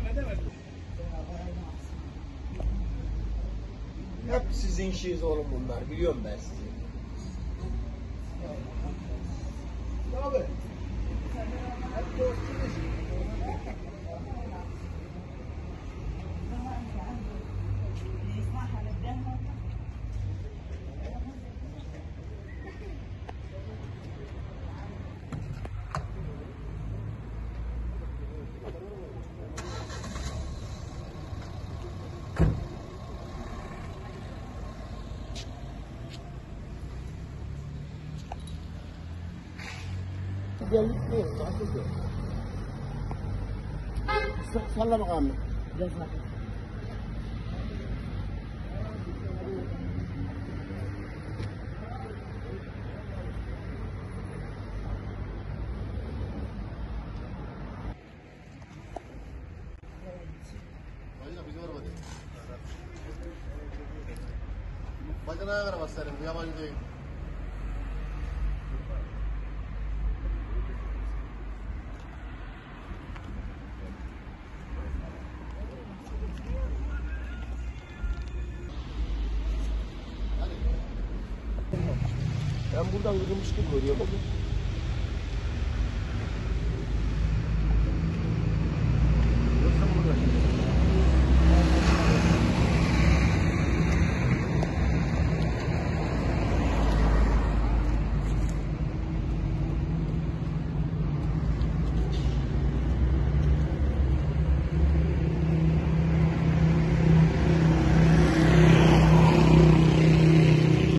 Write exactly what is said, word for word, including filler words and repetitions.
Hep sizin işiniz oğlum bunlar. Biliyorum ben sizi. Abi. Hep dostunuz. Salla bakalım. Bacana kadar bak senin, bu yabancı değil. Ben buradan kırılmış gibi görüyorum.